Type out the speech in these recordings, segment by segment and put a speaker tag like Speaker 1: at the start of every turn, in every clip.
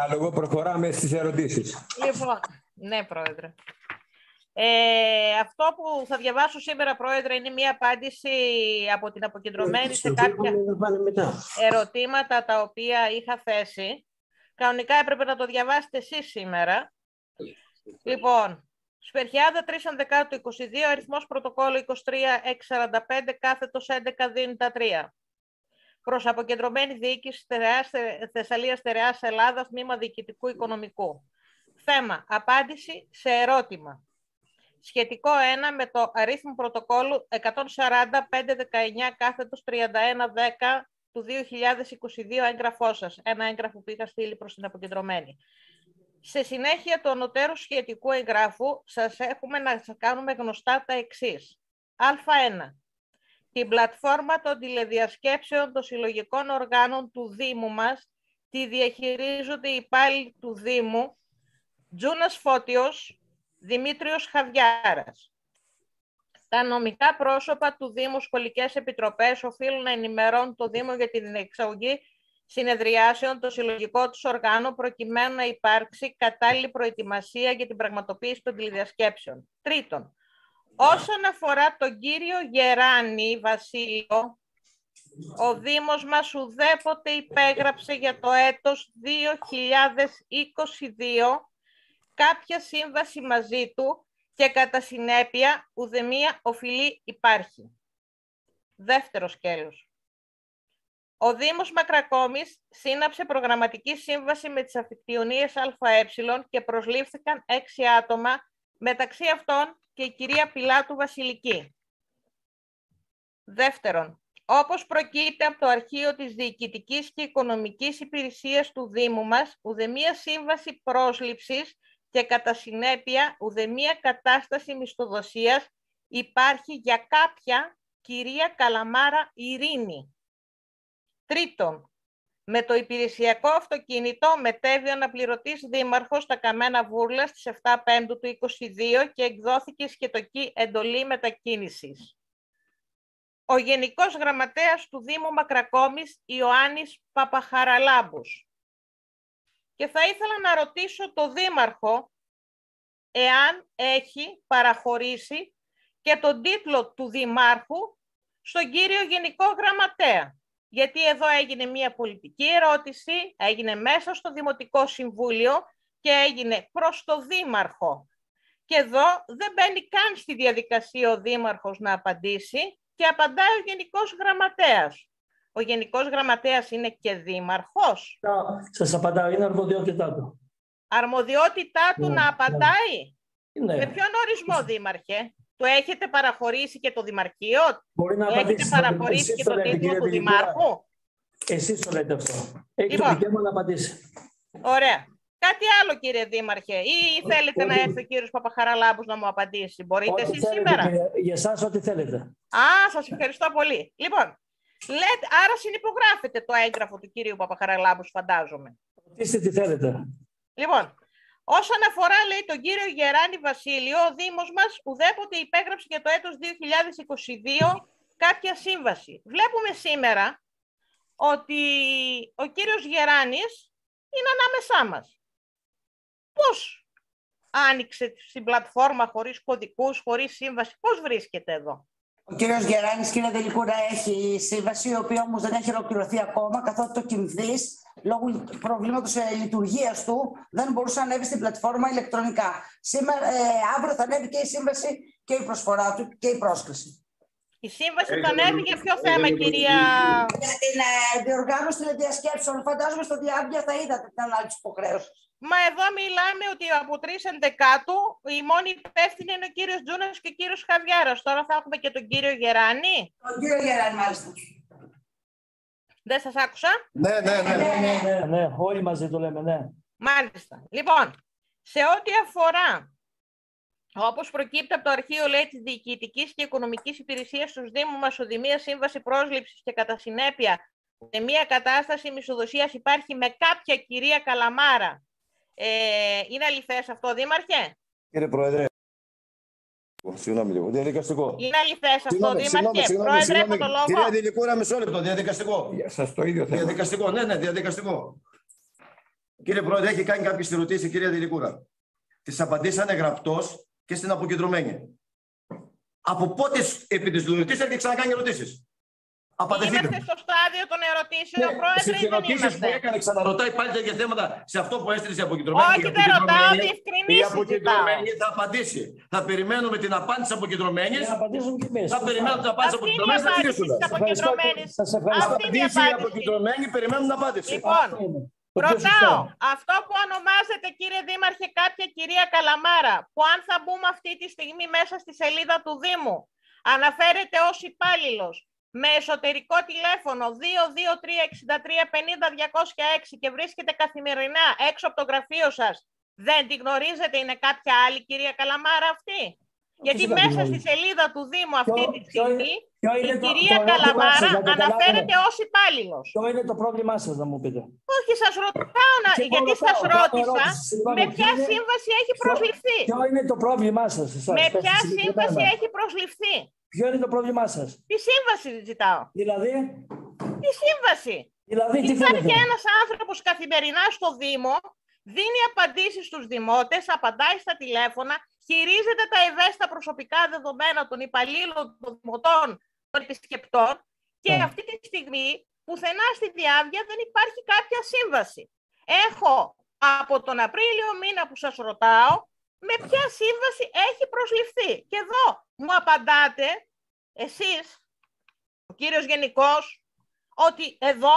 Speaker 1: διάλογο, προχωράμε στις ερωτήσεις.
Speaker 2: Λοιπόν, ναι, Πρόεδρε. Αυτό που θα διαβάσω σήμερα, Πρόεδρε, είναι μία απάντηση από την αποκεντρωμένη σε κάποια ερωτήματα τα οποία είχα θέσει. Κανονικά έπρεπε να το διαβάσετε εσείς σήμερα. Λοιπόν, Σπερχιάδα 3/11/22, αριθμός πρωτοκόλλου 23645, κάθετος 11-3. Προς αποκεντρωμένη διοίκηση Θεσσαλίας Στερεάς Ελλάδας, τμήμα Διοικητικού Οικονομικού. Θέμα, απάντηση σε ερώτημα. Σχετικό 1 με το αρίθμο πρωτοκόλλου 145-19 κάθετος 31-10 του 2022 έγγραφό σας. Ένα έγγραφο που είχα στείλει προς την αποκεντρωμένη. Σε συνέχεια του ανωτέρου σχετικού εγγράφου σας έχουμε να σας κάνουμε γνωστά τα εξής. Α1. Την πλατφόρμα των τηλεδιασκέψεων των συλλογικών οργάνων του Δήμου μας τη διαχειρίζονται οι υπάλληλοι του Δήμου Τζούνας Φώτιος, Δημήτριος Χαβιάρας. Τα νομικά πρόσωπα του Δήμου σχολικές επιτροπές οφείλουν να ενημερώνουν το Δήμο για την εξαγωγή συνεδριάσεων των συλλογικών τους οργάνων προκειμένου να υπάρξει κατάλληλη προετοιμασία για την πραγματοποίηση των τηλεδιασκέψεων. Τρίτον, όσον αφορά τον κύριο Γεράνη Βασίλειο, ο Δήμος μας ουδέποτε υπέγραψε για το έτος 2022 κάποια σύμβαση μαζί του και κατά συνέπεια ουδεμία οφειλή υπάρχει. Δεύτερο σκέλος. Ο Δήμος Μακρακόμης σύναψε προγραμματική σύμβαση με τις αμφικτιονίες ΑΕ και προσλήφθηκαν 6 άτομα, μεταξύ αυτών και η κυρία Πιλάτου Βασιλική. Δεύτερον, όπως προκύπτει από το αρχείο της Διοικητικής και Οικονομικής Υπηρεσίας του Δήμου μας, ουδεμία σύμβαση πρόσληψης και κατά συνέπεια ουδεμία κατάσταση μισθοδοσίας υπάρχει για κάποια κυρία Καλαμάρα Ειρήνη. Τρίτον, με το υπηρεσιακό αυτοκίνητο μετέβη ο αναπληρωτής δήμαρχος στα Καμένα Βούρλα στις 7 Πέμπτου του 2022 και εκδόθηκε σχετική εντολή μετακίνησης. Ο Γενικός Γραμματέας του Δήμου Μακρακόμης, Ιωάννης Παπαχαραλάμπους. Και θα ήθελα να ρωτήσω το Δήμαρχο εάν έχει παραχωρήσει και τον τίτλο του Δημάρχου στον κύριο Γενικό Γραμματέα. Γιατί εδώ έγινε μια πολιτική ερώτηση, έγινε μέσα στο Δημοτικό Συμβούλιο και έγινε προς το Δήμαρχο. Και εδώ δεν μπαίνει καν στη διαδικασία ο Δήμαρχος να απαντήσει και απαντάει ο Γενικός Γραμματέας. Ο Γενικός Γραμματέας είναι και Δήμαρχος.
Speaker 3: Σας απαντάω, είναι αρμοδιότητά του.
Speaker 2: Αρμοδιότητά του να απαντάει.
Speaker 3: Ναι.
Speaker 2: Με ποιον ορισμό, Δήμαρχε? Του έχετε παραχωρήσει και το Δημαρχείο?
Speaker 3: Μπορεί να
Speaker 2: έχετε παραχωρήσει και το τίτλο του Δημάρχου?
Speaker 3: Εσείς το λέτε αυτό. Έχει το δικαίωμα να απαντήσει.
Speaker 2: Ωραία. Κάτι άλλο, κύριε Δήμαρχε, ή θέλετε να έρθει ο κύριος Παπαχαραλάμπους να μου απαντήσει? Μπορείτε εσείς σήμερα?
Speaker 3: Για εσάς ό,τι θέλετε.
Speaker 2: Α, σας ευχαριστώ πολύ. Λοιπόν, άρα συνυπογράφετε το έγγραφο του κύριου Παπαχαραλάμπους, φαντάζομαι.
Speaker 3: Ρωτήστε τι θέλετε.
Speaker 2: Λοιπόν, όσον αφορά, λέει, τον κύριο Γεράνη Βασίλειο, ο Δήμος μας ουδέποτε υπέγραψε για το έτος 2022 κάποια σύμβαση. Βλέπουμε σήμερα ότι ο κύριος Γεράνης είναι ανάμεσά μας. Πώς άνοιξε στην πλατφόρμα χωρίς κωδικούς, χωρίς σύμβαση, πώς βρίσκεται εδώ?
Speaker 4: Ο κύριος Γεράνης, κύριε Τελικούρα, έχει σύμβαση, η οποία όμως δεν έχει ολοκληρωθεί ακόμα, καθότι το Κιμδής, λόγω προβλήματος λειτουργίας του, δεν μπορούσε να ανέβει στην πλατφόρμα ηλεκτρονικά. Αύριο θα ανέβει και η σύμβαση και η προσφορά του και η πρόσκληση.
Speaker 2: Η σύμβαση θα ανέβει για ποιο θέμα, κυρία?
Speaker 4: Για την διοργάνωση τηλεδιασκέψεων. Φαντάζομαι στο διάβια θα είδατε την ανάλυση υποχρέωσης.
Speaker 2: Μα εδώ μιλάμε ότι από 3/11 η μόνη υπεύθυνη είναι ο κύριος Τζούνας και ο κύριος Χαβιάρας. Τώρα θα έχουμε και τον κύριο Γεράνη.
Speaker 4: Τον κύριο Γεράνη, μάλιστα.
Speaker 2: Δεν σας άκουσα?
Speaker 3: Ναι, όλοι μαζί το λέμε, ναι.
Speaker 2: Μάλιστα. Λοιπόν, σε ό,τι αφορά, όπως προκύπτει από το αρχείο, λέει, της Διοικητικής και Οικονομικής Υπηρεσίας στους Δήμους μας, οδημία σύμβαση πρόσληψης και κατά συνέπεια μια κατάσταση μισθοδοσίας υπάρχει με κάποια κυρία Καλαμάρα. Είναι αληθές αυτό, Δήμαρχε?
Speaker 5: Κύριε Πρόεδρε, συγγνώμη λίγο, διαδικαστικό.
Speaker 2: Είναι αληθές αυτό, Δήμαρχε? Πρόεδρε, έχω το λόγο.
Speaker 5: Κύριε Δηλικούρα, μισό λεπτό, διαδικαστικό.
Speaker 1: Σας το ίδιο θέμα.
Speaker 5: Διαδικαστικό, ναι, διαδικαστικό. Κύριε Πρόεδρε, έχει κάνει κάποιες ερωτήσεις η κυρία Δηλικούρα. Τις απαντήσανε γραπτός και στην αποκεντρωμένη. Από πότε επί της δουλευτής έχει ξανακάνει ερωτήσεις?
Speaker 2: Είμαστε στο στάδιο των ερωτήσεων, Πρόεδρε,
Speaker 5: στις
Speaker 2: ή δεν
Speaker 5: ερωτήσεις
Speaker 2: είμαστε?
Speaker 5: που έκανε, ξαναρωτάει πάλι τέτοια θέματα σε αυτό που έστειλε η αποκεντρωμένη.
Speaker 2: Όχι, δεν ρωτάω,
Speaker 5: Η
Speaker 2: διευκρινήσεις
Speaker 5: αποκεντρωμένη
Speaker 2: ζητάω.
Speaker 5: θα απαντήσει. Θα περιμένουμε την απάντηση της αποκεντρωμένης.
Speaker 3: Να απαντήσουμε και εμείς.
Speaker 5: Θα περιμένουμε την απάντηση της
Speaker 2: Αυτή είναι η
Speaker 5: αποκεντρωμένης. Θα
Speaker 2: απάντηση
Speaker 5: κλείσουμε.
Speaker 2: της αποκεντρωμένης.
Speaker 3: Σας ευχαριστώ.
Speaker 5: Θα
Speaker 2: Αυτή είναι η
Speaker 5: απαντήσει η
Speaker 2: απάντηση.
Speaker 5: αποκεντρωμένη, περιμένουμε την απάντηση.
Speaker 2: Λοιπόν,
Speaker 3: Το πιο
Speaker 2: ρωτάω,
Speaker 3: σωστό.
Speaker 2: αυτό που ονομάζεται, κύριε Δήμαρχε, κάποια κυρία Καλαμάρα, που αν θα μπούμε αυτή τη στιγμή μέσα στη σελίδα του Δήμου, αναφέρεται ως υπάλληλος με εσωτερικό τηλέφωνο 223-63-50-206 και βρίσκεται καθημερινά έξω από το γραφείο σας, δεν τη γνωρίζετε? Είναι κάποια άλλη κυρία Καλαμάρα αυτή? Γιατί
Speaker 3: Φυσικά
Speaker 2: μέσα
Speaker 3: την
Speaker 2: στη
Speaker 3: γνωρίζω.
Speaker 2: σελίδα του Δήμου αυτή τη στιγμή η
Speaker 3: το
Speaker 2: κυρία
Speaker 3: ερώτημά
Speaker 2: Καλαμάρα
Speaker 3: σας, να το
Speaker 2: αναφέρεται
Speaker 3: καταλάβω.
Speaker 2: ως υπάλληλος.
Speaker 3: Ποιο είναι το πρόβλημά σας, να μου πείτε?
Speaker 2: Όχι, σας ρωτάω,
Speaker 3: Και
Speaker 2: γιατί
Speaker 3: εγώ
Speaker 2: σας
Speaker 3: ρωτάω,
Speaker 2: ρώτησα
Speaker 3: ερώτηση, λοιπόν,
Speaker 2: με
Speaker 3: ποιο
Speaker 2: ποια
Speaker 3: είναι-
Speaker 2: σύμβαση έχει προσληφθεί.
Speaker 3: Ποιο είναι το πρόβλημά σας, εσάς?
Speaker 2: Με
Speaker 3: Πέστε
Speaker 2: ποια
Speaker 3: συγκεκριμένα.
Speaker 2: σύμβαση έχει προσληφθεί?
Speaker 3: Ποιο είναι το πρόβλημά σας?
Speaker 2: Τι σύμβαση ζητάω?
Speaker 3: Δηλαδή,
Speaker 2: Τι σύμβαση?
Speaker 3: τι
Speaker 2: Υπάρχει
Speaker 3: θέλετε?
Speaker 2: ένας άνθρωπος καθημερινά στο Δήμο, δίνει απαντήσεις στους δημότες, απαντάει στα τηλέφωνα, χειρίζεται τα ευαίσθητα προσωπικά δεδομένα των υπαλλήλων, των δημοτών, των επισκεπτών και αυτή τη στιγμή πουθενά στη διάβια δεν υπάρχει κάποια σύμβαση. Έχω από τον Απρίλιο μήνα που σας ρωτάω με ποια σύμβαση έχει προσληφθεί. Και εδώ μου απαντάτε εσείς, ο κύριος Γενικός, ότι εδώ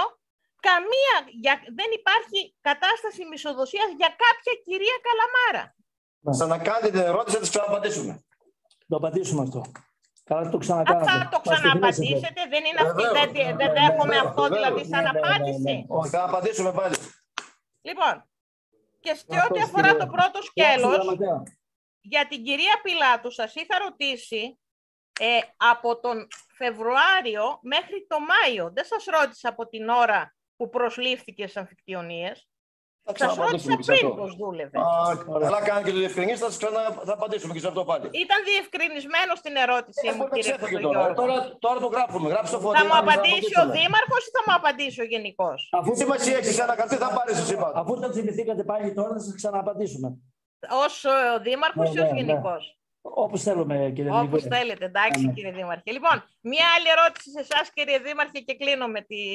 Speaker 2: δεν υπάρχει κατάσταση μισοδοσίας για κάποια κυρία Καλαμάρα.
Speaker 5: Ξανακάνετε την ερώτηση, θα τις ξαναπαντήσουμε.
Speaker 3: Το απαντήσουμε αυτό. Καλά, το
Speaker 2: Αν
Speaker 3: ξανακάνατε.
Speaker 2: θα το ξαναπαντήσετε, δεν είναι αυτή, δεν δέχομαι αυτό δηλαδή σαν απάντηση.
Speaker 5: Όχι, θα απαντήσουμε πάλι.
Speaker 2: Λοιπόν, και σε ό,τι αφορά το πρώτο σκέλος, για την κυρία Πιλάτου σας είχα ρωτήσει από τον Φεβρουάριο μέχρι το Μάιο. Δεν σας ρώτησα από την ώρα που προσλήφθηκε στις αμφικτιονίες. Σας ρώτησα πριν πώς δούλευε.
Speaker 5: Καλά κάνει και το διευκρινίσει, θα απαντήσουμε και σε αυτό πάλι.
Speaker 2: Ήταν διευκρινισμένο στην ερώτησή μου, κύριε Κοντογιώργο.
Speaker 5: Τώρα το γράφουμε. Γράψτε το φωτό.
Speaker 2: Θα μου απαντήσει ο Δήμαρχος ή θα μου απαντήσει ο Γενικός?
Speaker 5: Αφού σημασία έχει ένα χαρτί, θα πάρει εσύ πάντα.
Speaker 3: Αφού το θυμηθήκατε πάλι τώρα, θα σας ξαναπαντήσουμε.
Speaker 2: Ως Δήμαρχος ή ως Γενικός?
Speaker 3: Όπως θέλουμε, κύριε Δήμαρχε.
Speaker 2: Όπως θέλετε, εντάξει, κύριε Δήμαρχε. Λοιπόν, μία άλλη ερώτηση σε εσάς, κύριε Δήμαρχε, και κλείνω με τη...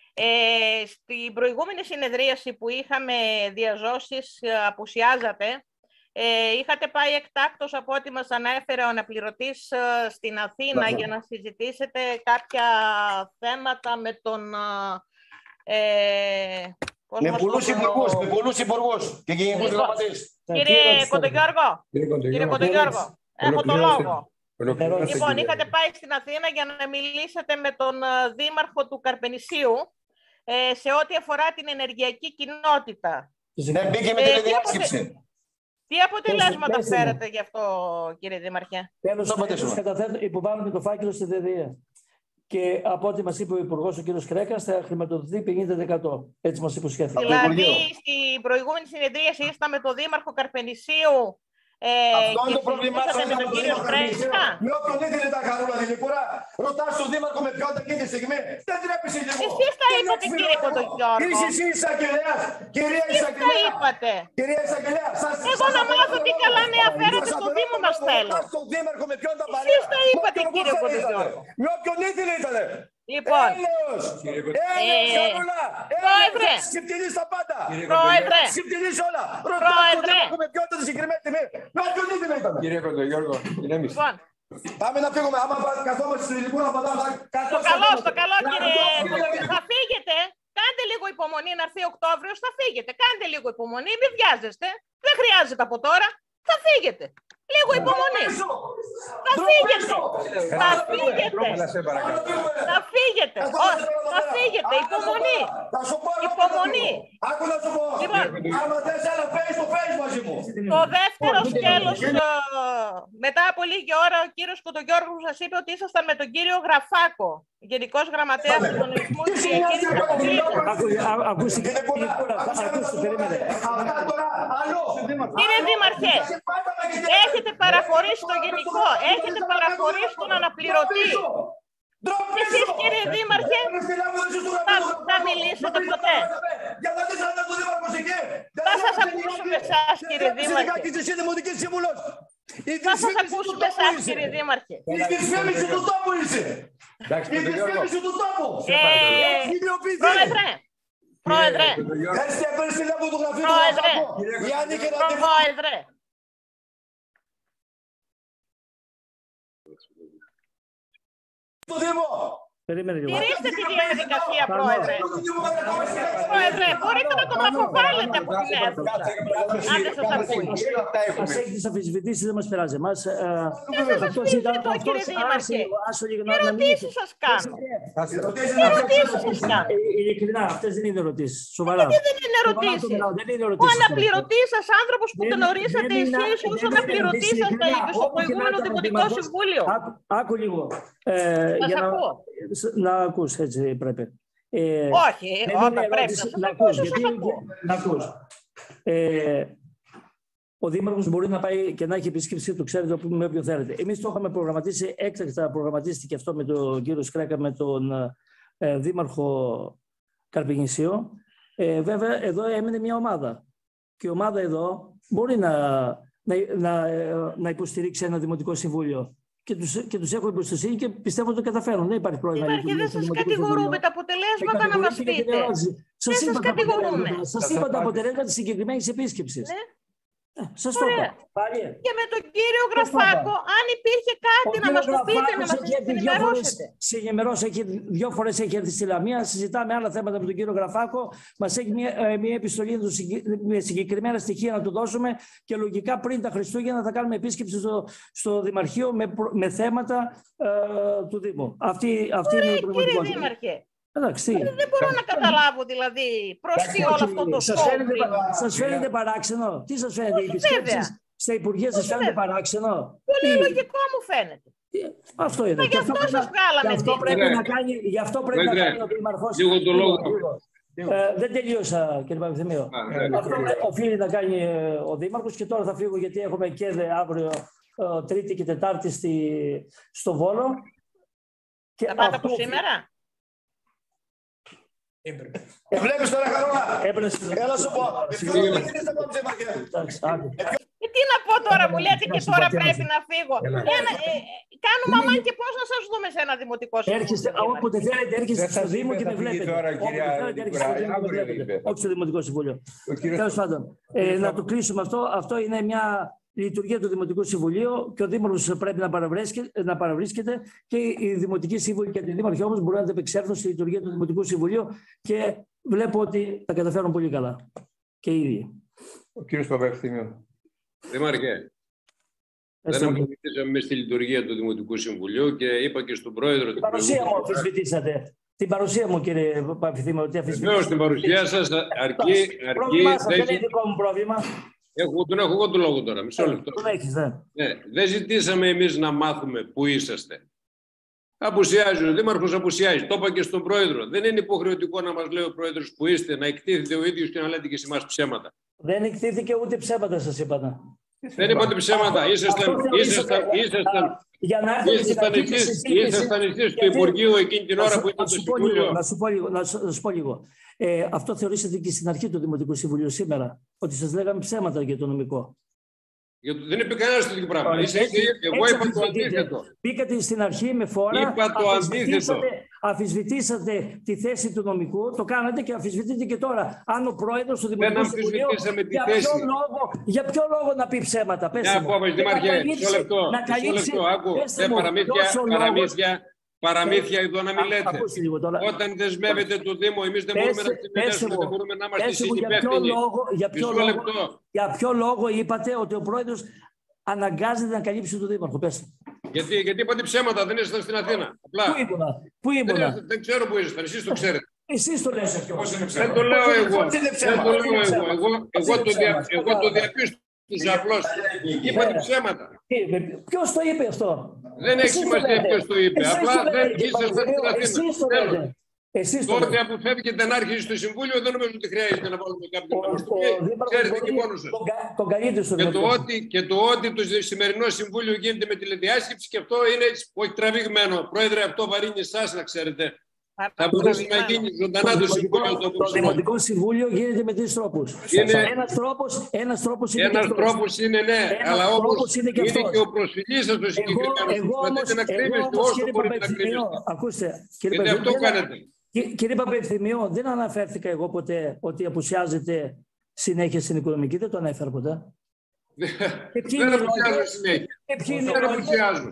Speaker 2: στην προηγούμενη συνεδρίαση που είχαμε διαζώσεις, απουσιάζατε, είχατε πάει εκτάκτως από ό,τι μας ανέφερε ο αναπληρωτής στην Αθήνα για να συζητήσετε κάποια θέματα με τον...
Speaker 5: με πολλούς υπουργούς και γενικούς γραμματείς.
Speaker 2: Κύριε Κοντογιώργο, έχω το λόγο. Λοιπόν, είχατε πάει στην Αθήνα για να μιλήσετε με τον Δήμαρχο του Καρπενησίου σε ό,τι αφορά την ενεργειακή κοινότητα.
Speaker 5: Ναι, μπήκε με τηλεδιάσκεψη.
Speaker 2: Τι αποτελέσματα φέρετε γι' αυτό, κύριε Δήμαρχε?
Speaker 3: Τέλος, υποβάλλουμε το φάκελο στη ΔΔΕ. Και από ό,τι μας είπε ο Υπουργός, ο κ. Κρέκας, θα χρηματοδοτηθεί 50%. Έτσι μας υποσχέθηκε.
Speaker 2: Δηλαδή, στην προηγούμενη συνεδρίαση ήσταν με τον Δήμαρχο Καρπενησίου
Speaker 5: αυτό είναι το πρόβλημά σας
Speaker 2: με τον κύριο Κρέκα.
Speaker 5: Με όποιον ήθελε τα χαρούλα Δηλικούρα, ρωτάς τον Δήμαρχο με ποιον εκείνη τη στιγμή. Δεν τρέπεσαι λίγο.
Speaker 2: Εσείς τα είπατε, κύριε Κοντογιώργο.
Speaker 5: Είσαι εσύ εισαγγελέας. Κυρία
Speaker 2: Εσείς τα
Speaker 5: εισαγγελέα.
Speaker 2: είπατε.
Speaker 5: Κυρία εισαγγελέα.
Speaker 2: Εγώ να μάθω τι καλά νέα φέρετε στο Δήμο μας θέλω.
Speaker 5: Ρωτάς τον Δήμαρχο με ποιον τα παρέα.
Speaker 2: Εσείς τα είπατε, κύριε Κοντογιώργο.
Speaker 5: Με όποιον ήθελε ήτανε.
Speaker 2: Λοιπόν,
Speaker 5: Έλεος, Χαρούλα,
Speaker 2: Πρόεδρε,
Speaker 5: θα ξυπτυλείς τα πάντα.
Speaker 2: Πρόεδρε,
Speaker 5: Θα ξυπτυλείς όλα. Ρωτάς τον Δήμαρχο με ποιον ήταν τη συγκεκριμένη τιμή. Με όποιον ήθελε ήτανε.
Speaker 1: Κύριε Κοντογιώργο, ηρέμησε.
Speaker 2: λοιπόν,
Speaker 5: Πάμε να φύγουμε. Άμα καθόμαστε στη Δηλικούρα, θα πατάμε.
Speaker 2: στο καλό, κύριε. Θα φύγετε. Κάντε λίγο υπομονή να έρθει Οκτώβριος, θα φύγετε. Κάντε λίγο υπομονή, μην βιάζεστε. Δεν χρειάζεται από τώρα. Θα φύγετε. Λίγο υπομονή. Θα φύγετε. Θα φύγετε. Θα φύγετε. Θα φύγετε. Υπομονή. Υπομονή.
Speaker 5: Άκου να σου πω. Άμα θες ένα face to face μαζί μου.
Speaker 2: Το δεύτερο σκέλος, μετά από λίγη ώρα, ο κύριος Κοντογιώργου σας είπε ότι ήσασταν με τον κύριο Γραφάκο, Γενικός Γραμματέας Κοινωνισμού και Διαχείρισης Αποβλήτων.
Speaker 3: Ακούστε, περίμενε.
Speaker 2: Κύριε Δήμαρχε, έχετε παραχωρήσει το Γενικό, έχετε παραχωρήσει τον αναπληρωτή. Εσείς, κύριε Δήμαρχε, θα μιλήσετε ποτέ? Θα σας ακούσουμε εσάς, κύριε Δήμαρχε. Θα σας ακούσουμε εσάς, κύριε Δήμαρχε.
Speaker 5: Η δυσφήμιση του τόπου είσαι. Η δυσφήμιση του τόπου.
Speaker 2: Πρόεδρε. Πρόεδρε.
Speaker 5: Το Δήμο.
Speaker 2: Τηρήστε τη διαδικασία, Πρόεδρε. Πρόεδρε, μπορείτε να τον αποβάλλετε από την αίθουσα. Αν δεν σας ακούει.
Speaker 3: Ας έχει τις αμφισβητήσεις, δεν μας πειράζει.
Speaker 2: Δεν σας αμφισβητώ, κύριε Δήμαρχε. Τι ερωτήσεις σας κάνω? Τι ερωτήσεις σας κάνω?
Speaker 3: Ειλικρινά, αυτές δεν είναι ερωτήσεις. Σοβαρά.
Speaker 2: Γιατί δεν είναι ερωτήσεις? Ο αναπληρωτής σας άνθρωπος που τον ορίσατε εσείς ως αναπληρωτής σας θα είπε στο προηγούμενο Δημοτικό Συμβούλιο.
Speaker 3: Άκου λίγο.
Speaker 2: Σας ακούω.
Speaker 3: Να ακούς, έτσι πρέπει.
Speaker 2: Όχι, όταν πρέπει να σας ακούσω, σας ακούω.
Speaker 3: Να ακούς. Ο Δήμαρχος μπορεί να πάει και να έχει επίσκεψη του, ξέρετε, με όποιον θέλετε. Εμείς το είχαμε προγραμματίσει, έκτακτα προγραμματίστηκε αυτό με τον κύριο Σκρέκα, με τον Δήμαρχο Καρπινησίου. Βέβαια, εδώ έμεινε μια ομάδα. Και η ομάδα εδώ μπορεί να υποστηρίξει ένα Δημοτικό Συμβούλιο. Και τους έχω εμπιστοσύνη και πιστεύω ότι το καταφέρουν. Δεν υπάρχει πρόβλημα.
Speaker 2: Δήμαρχε, δεν σας κατηγορούμε. Τα αποτελέσματα να μας πείτε. Δεν σας κατηγορούμε.
Speaker 3: Σας είπα τα αποτελέσματα της συγκεκριμένης επίσκεψης. Σας το είπα.
Speaker 2: Και με τον κύριο Γραφάκο, αν υπήρχε κάτι να μας το πείτε, να μας ενημερώσετε.
Speaker 3: Συγκεκριμένως, 2 φορές έχει έρθει στη Λαμία, συζητάμε άλλα θέματα με τον κύριο Γραφάκο. Μας έχει μια επιστολή με συγκεκριμένα στοιχεία να του δώσουμε και λογικά πριν τα Χριστούγεννα θα κάνουμε επίσκεψη στο Δημαρχείο με θέματα του Δήμου. Αυτή είναι η πραγματικότητα.
Speaker 2: Κύριε Δήμαρχε.
Speaker 3: Εντάξει,
Speaker 2: δεν μπορώ να καταλάβω δηλαδή προς τι όλο αυτό το σχόλιο.
Speaker 3: Σας φαίνεται παράξενο? Τι σας φαίνεται? Οι επισκέψεις στα Υπουργεία σας φαίνεται παράξενο?
Speaker 2: Πολύ λογικό μου φαίνεται.
Speaker 3: Αυτό είναι.
Speaker 2: Γι' αυτό σας βγάλαμε.
Speaker 3: Γι' αυτό πρέπει να κάνει ο Δήμαρχος.
Speaker 6: Λίγο το λόγο.
Speaker 3: Δεν τελείωσα, κύριε Παπαθημίου. Αυτό οφείλει να κάνει ο Δήμαρχος και τώρα θα φύγω γιατί έχουμε και αύριο Τρίτη και Τετάρτη στο Βόλο.
Speaker 2: Θα πάτε από σήμερα?
Speaker 5: Βλέπεις τώρα, Χαρούλα. Έλα σου πω.
Speaker 2: Τι να πω τώρα, μου λέτε και τώρα πρέπει να φύγω. Κάνουμε αμάν και πώς να σας δούμε σε ένα Δημοτικό Συμβούλιο.
Speaker 3: Έρχεστε, όποτε θέλετε, έρχεστε στο Δήμο και με βλέπετε. Όχι στο Δημοτικό Συμβούλιο. Τέλος πάντων, να το κλείσουμε αυτό. Αυτό είναι μια λειτουργία του Δημοτικού Συμβουλίου και ο Δήμαρχος πρέπει να παραβρίσκεται και οι Δημοτικοί Σύμβουλοι και οι Δήμαρχοι όμως μπορούν να ανταπεξέλθουν στη λειτουργία του Δημοτικού Συμβουλίου και βλέπω ότι τα καταφέρουν πολύ καλά και οι ίδιοι.
Speaker 1: Ο κύριος Παπαευθύμιο.
Speaker 6: Δήμαρχε, δεν αμφισβητήσαμε εμείς τη λειτουργία του Δημοτικού Συμβουλίου και είπα και στον Πρόεδρο...
Speaker 3: Την παρουσία μου αμφισβητήσατε. Την παρουσία μου, κύριε Παπαευθύμιο, ότι αμφισβητήσατε.
Speaker 6: Βεβαίως, την παρουσία σας αρκεί...
Speaker 3: Πρόβλημά σας, δεν είναι δικό μου πρόβλημα.
Speaker 6: Τον έχω εγώ το λόγο τώρα, μισό λεπτό.
Speaker 3: Τον έχεις,
Speaker 6: Δεν ζητήσαμε εμείς να μάθουμε πού είσαστε. Απουσιάζει ο Δήμαρχος, απουσιάζει. Το είπα και στον Πρόεδρο. Δεν είναι υποχρεωτικό να μας λέει ο Πρόεδρος που είστε, να εκτίθεται ο ίδιος και να λέτε και σε εμάς ψέματα.
Speaker 3: Δεν εκτίθηκε ούτε ψέματα, σας είπα.
Speaker 6: Δεν είπατε ψέματα. Ήσασταν εσείς στο Υπουργείο εκείνη την ώρα που ήταν το Συμβούλιο.
Speaker 3: Να σου πω λίγο. Αυτό θεωρήσατε και στην αρχή του Δημοτικού Συμβουλίου σήμερα, ότι σας λέγαμε ψέματα για το νομικό.
Speaker 6: Δεν είπε κανένα τέτοιο πράγμα. Εγώ είπα το αντίθετο.
Speaker 3: Μπήκατε στην αρχή με φόρα.
Speaker 6: Είπα το αντίθετο.
Speaker 3: Αμφισβητήσατε τη θέση του νομικού, το κάνατε και αμφισβητείτε και τώρα. Αν ο πρόεδρος του Δημοτικού Συμβουλίου. Για ποιο λόγο να πει ψέματα, πέστε μου.
Speaker 6: Μισό λεπτό. Παραμύθια εδώ να μην λέτε. Όταν δεσμεύετε το Δήμο, εμείς δεν μπορούμε να συμμετέχουμε, δεν μπορούμε να είμαστε συνυπεύθυνοι.
Speaker 3: Για ποιο λόγο είπατε ότι ο πρόεδρος αναγκάζεται να καλύψει τον Δήμαρχο? Πέστε.
Speaker 6: Γιατί είπατε ψέματα, δεν ήσασταν στην Αθήνα.
Speaker 3: Πού ήμουνα?
Speaker 6: Δεν ξέρω πού ήσασταν, εσείς το ξέρετε.
Speaker 3: Εσείς το λέτε.
Speaker 6: Δεν το λέω εγώ. Εγώ το διαπίστωσα. Απλώς είπατε ψέματα.
Speaker 3: Ποιος το είπε αυτό?
Speaker 6: Δεν έχει σημασία ποιος το είπε. Απλά δεν ήσασταν στην Αθήνα. Τότε αποφεύγεται να άρχισε στο Συμβούλιο, δεν νομίζω ότι χρειάζεται να βάλουμε κάποιον αποστολή. Ξέρετε και μόνος σας. Και το ότι το σημερινό Συμβούλιο γίνεται με τηλεδιάσκεψη και αυτό είναι όχι τραβηγμένο. Πρόεδρε, αυτό βαρύνει εσάς, να ξέρετε. Θα μπορούσε να γίνει ζωντανά το Συμβούλιο.
Speaker 3: Το Δημοτικό Συμβούλιο γίνεται με 3 τρόπους. Ένας τρόπος
Speaker 6: είναι, ναι, αλλά όμως είναι και ο προσφυλής σας το συγκεκριμένο. Προσπαθείτε να κρύβεστε όσο μπορείτε να κρύβεστε.
Speaker 3: Ακούστε,
Speaker 6: γιατί αυτό κάνετε.
Speaker 3: Κύριε Παπευθυμιό, δεν αναφέρθηκα εγώ ποτέ ότι απουσιάζεται συνέχεια στην οικονομική. Δεν το ανέφερα ποτέ.
Speaker 6: Δεν απουσιάζω συνέχεια. Δεν απουσιάζω.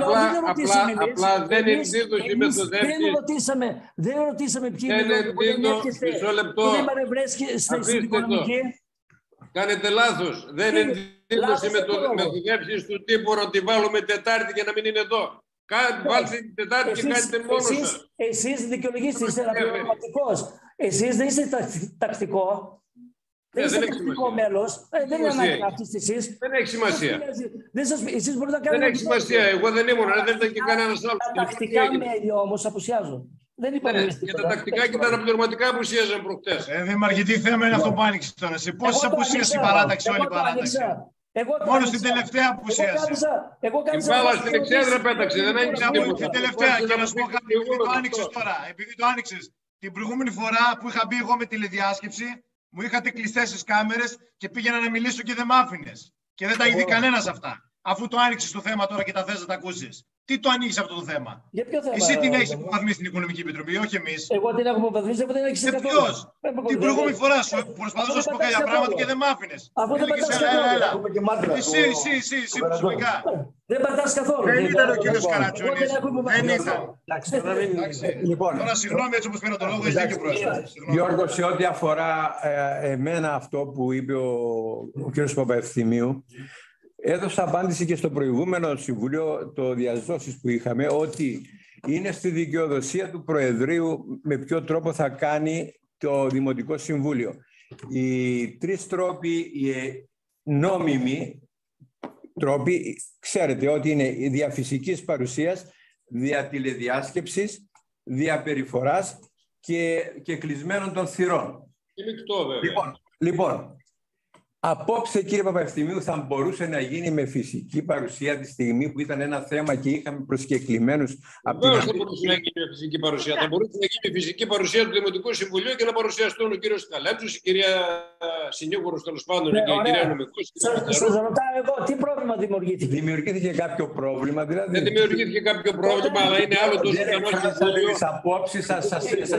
Speaker 6: Απλά δεν ενδίδω η μεθοδεύση.
Speaker 3: Δεν ρωτήσαμε ποιοι είναι
Speaker 6: οι λόγοι. Μισό λεπτό. Αφήστε το. Κάνετε λάθος. Δεν ενδίδω η μεθοδεύση του τύπου ότι βάλουμε Τετάρτη και να μην είναι εδώ. Βάλτε την Τετάρτη και κάνετε μόνο σας.
Speaker 3: Εσείς δικαιολογήστε, είστε αναπληρωματικός. Εσείς δεν είστε τακτικό. Δεν είστε τακτικό μέλος. Δεν είναι ανάγκη να είστε εσείς.
Speaker 6: Δεν έχει σημασία.
Speaker 3: Εσείς μπορείτε να κάνετε.
Speaker 6: Δεν έχει σημασία. Εγώ δεν ήμουν, δεν ήταν και κανένας άλλος.
Speaker 3: Τα τακτικά μέλη όμως απουσιάζουν. Δεν είπαμε
Speaker 6: για τα τακτικά και τα αναπληρωματικά απουσίαζαν προχτές.
Speaker 5: Δήμαρχε, τι θέμα είναι αυτό που άνοιξε τώρα? Σε πόσες απουσίες η παράταξη, όλη η παράταξη? Μόνο στην τελευταία απουσίαση.
Speaker 6: Η μπάλα στην εξέδρα πέταξε, δεν έγινε
Speaker 5: τίποτα. Την τελευταία, και να σου πω κάτι, επειδή το άνοιξες τώρα, επειδή το άνοιξες. Την προηγούμενη φορά που είχα μπει εγώ με τηλεδιάσκεψη, μου είχατε κλειστές τις κάμερες και πήγαινα να μιλήσω και δεν μ' άφηνες. Και δεν τα είδε κανένας αυτά. Αφού το άνοιξες το θέμα τώρα και τα θες να τα ακούσεις. Τι το ανοίγεις αυτό το θέμα?
Speaker 3: Για ποιο θέμα?
Speaker 5: Εσύ την έχεις υποβαθμίσει στην Οικονομική Επιτροπή, όχι εμείς.
Speaker 3: Εγώ την έχω υποβαθμίσει, δεν έχεις καθόλου.
Speaker 5: Ποιος? Την προηγούμενη φορά σου προσπαθούσα να σου πω κάποια πράγματα και δεν μ' άφηνες.
Speaker 3: Αφού δεν πατάς καθόλου.
Speaker 5: Εσύ προσωπικά.
Speaker 3: Δεν πατάς καθόλου.
Speaker 5: Δεν ήταν ο κύριος Καρατσούνης. Δεν ήταν.
Speaker 1: Λοιπόν,
Speaker 5: τώρα συγγνώμη έτσι όπως πήρα το λόγο, έχει δίκιο πρόεδρε.
Speaker 1: Γιώργο, σε ό,τι αφορά εμένα αυτό που είπε ο κύριος Παπαευθυμίου, έδωσα απάντηση και στο προηγούμενο Συμβούλιο, το διαζώσεις που είχαμε, ότι είναι στη δικαιοδοσία του Προεδρείου με ποιο τρόπο θα κάνει το Δημοτικό Συμβούλιο. Οι 3 τρόποι, οι νόμιμοι τρόποι, ξέρετε ότι είναι η δια φυσικής παρουσίας, δια τηλεδιάσκεψης, δια περιφοράς και κλεισμένων των θυρών. Λοιπόν, απόψε, κύριε Παπαευθυμίου, θα μπορούσε να γίνει με φυσική παρουσία τη στιγμή που ήταν ένα θέμα και είχαμε προσκεκλημένους από την...
Speaker 6: Δεν θα μπορούσε να γίνει με φυσική παρουσία. Θα μπορούσε να γίνει με φυσική παρουσία του Δημοτικού Συμβουλίου και να παρουσιαστούν ο κύριος Καλέψος, η κυρία Συνήγορος, τέλος πάντων, και η κυρία Νομικός.
Speaker 3: Σας ρωτάω εγώ, τι πρόβλημα δημιουργήθηκε?
Speaker 1: Δημιουργήθηκε κάποιο πρόβλημα, δηλαδή.
Speaker 6: Δεν δημιουργήθηκε κάποιο πρόβλημα, αλλά είναι άλλο το Δημοτικό Συμβούλιο.
Speaker 1: Τις απόψεις σας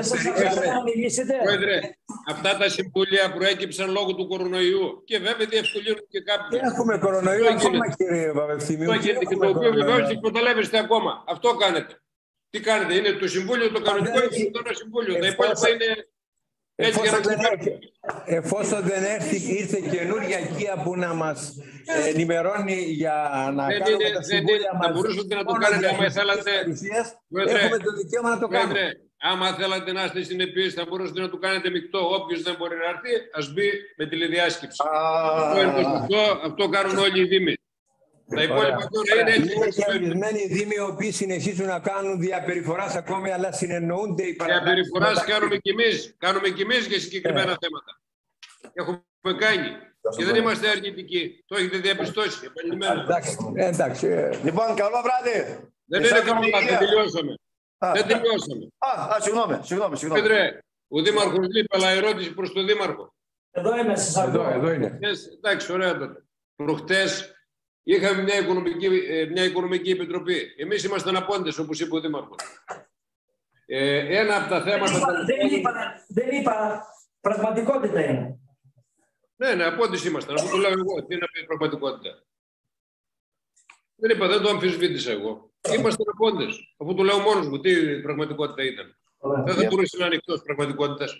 Speaker 6: Πρόεδρε, αυτά τα συμβούλια προέκυψαν λόγω του κορονοϊού. Και βέβαια διευκολύνουν και κάποιοι.
Speaker 1: Δεν έχουμε κορονοϊό ακόμα, κύριε Παπαευθυμίου.
Speaker 6: Το οποίο βεβαίως εκμεταλλεύεστε ακόμα. Αυτό κάνετε. Τι κάνετε? Είναι το Συμβούλιο το κανονικό ή το Συμβούλιο? Τα υπόλοιπα είναι έτσι για να ξεπέρνουν.
Speaker 1: Εφόσον δεν ήρθε καινούργια οικία που να μας ενημερώνει για να κάνουμε τα συμβούλια μας.
Speaker 6: Θα μπορούσατε να το κάνετε άμα θέλατε.
Speaker 1: Έχουμε το δικαίωμα να το κάνουμε.
Speaker 6: Άμα θέλατε να είστε συνεπείς, θα μπορούσατε να το κάνετε μεικτό. Όποιος δεν μπορεί να έρθει, ας μπει με τηλεδιάσκεψη. Αυτό κάνουν όλοι οι δήμοι. Τα υπόλοιπα τώρα είναι έτσι.
Speaker 1: Είναι και ορισμένοι δήμοι οι οποίοι συνεχίζουν να κάνουν διαπεριφοράς ακόμη, αλλά συνεννοούνται οι παραδόσεις.
Speaker 6: Διαπεριφοράς κάνουμε κι εμείς. Κάνουμε κι εμείς για συγκεκριμένα θέματα. Έχουμε κάνει. Και δεν είμαστε αρνητικοί. Το έχετε διαπιστώσει.
Speaker 1: Εντάξει.
Speaker 5: Λοιπόν, καλό βράδυ.
Speaker 6: Δεν είναι καλό βράδυ. Δεν τελειώσαμε. Δεν τελειώσαμε.
Speaker 5: Συγγνώμη.
Speaker 6: Πέτρε, ο Δήμαρχος λείπει, αλλά ερώτηση προς τον Δήμαρχο.
Speaker 3: Εδώ είμαι, σας ακούω.
Speaker 1: Εδώ είναι.
Speaker 6: Εντάξει, ωραία τότε. Προχτές είχαμε μια οικονομική επιτροπή. Εμείς ήμασταν απόντες, όπως είπε ο Δήμαρχος. Ένα από τα θέματα...
Speaker 3: Δεν είπα, πραγματικότητα είναι.
Speaker 6: Ναι, απόντες ήμασταν, αφού το λέω εγώ. Τι είναι η πραγματικότητα? Δεν είπα, δεν το αμφισβήτησα εγώ. Είμαστε απόντες, αφού το λέω μόνος μου. Τι πραγματικότητα ήταν? Δεν θα μπορούσε να είναι εκτός πραγματικότητας.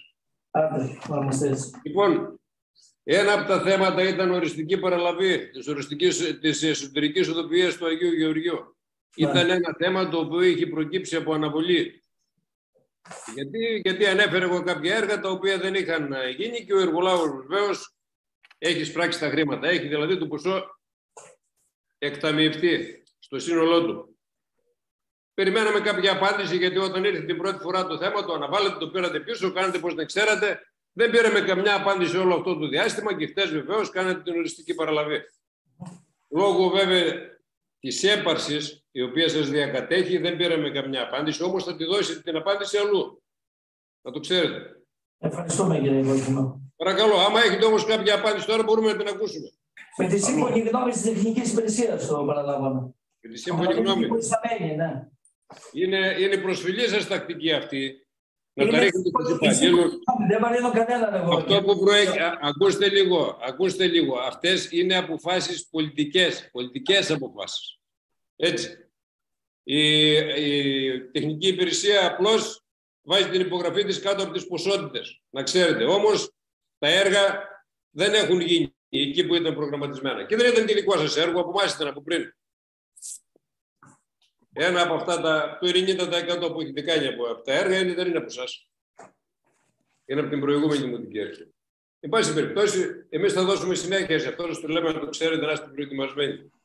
Speaker 6: Λοιπόν, ένα από τα θέματα ήταν οριστική παραλαβή της εσωτερικής οδοποιίας του Αγίου Γεωργίου. Ήταν ένα θέμα το οποίο είχε προκύψει από αναβολή. Γιατί ανέφερε εγώ κάποια έργα τα οποία δεν είχαν γίνει και ο εργολάβος βεβαίως έχει σπράξει τα χρήματα. Έχει δηλαδή το ποσό εκταμιευτεί στο σύνολό του. Περιμέναμε κάποια απάντηση, γιατί όταν ήρθε την πρώτη φορά το θέμα, το αναβάλλετε, το πήρατε πίσω, κάνετε πως δεν ξέρατε. Δεν πήραμε καμιά απάντηση όλο αυτό το διάστημα και χτες βεβαίως κάνατε την οριστική παραλαβή. Λόγω βέβαια της έπαρσης, η οποία σας διακατέχει, δεν πήραμε καμιά απάντηση, όμως θα τη δώσετε την απάντηση αλλού. Να το ξέρετε.
Speaker 3: Ευχαριστούμε, κύριε Υπουργό.
Speaker 6: Παρακαλώ, άμα έχετε όμως κάποια απάντηση τώρα, μπορούμε να την ακούσουμε.
Speaker 3: Με τη σύμφωνη γνώμη της τεχνικής υπηρεσίας το παραλάβαμε.
Speaker 6: Με τη σύμφωνη γνώμη.
Speaker 3: Ναι.
Speaker 6: Είναι προσφυλή σας τακτική αυτή. Να τα ρίχνετε στους υπαλλήλους.
Speaker 3: Δεν βαρύνω κανέναν εγώ.
Speaker 6: Αυτό που προέχει, ακούστε λίγο. Αυτές είναι αποφάσεις πολιτικές αποφάσεις. Έτσι. Η τεχνική υπηρεσία απλώς βάζει την υπογραφή της κάτω από τις ποσότητες. Να ξέρετε. Όμως τα έργα δεν έχουν γίνει εκεί που ήταν προγραμματισμένα. Και δεν ήταν και δικό σας έργο, από εμάς ήταν από πριν. Ένα από αυτά το 90% που έχετε κάνει από τα έργα δεν είναι από εσάς. Είναι από την προηγούμενη δημοτική αρχή. Εν πάση περιπτώσει, εμείς θα δώσουμε συνέχεια σε αυτό, το λέμε να το ξέρετε, να είστε προετοιμασμένοι.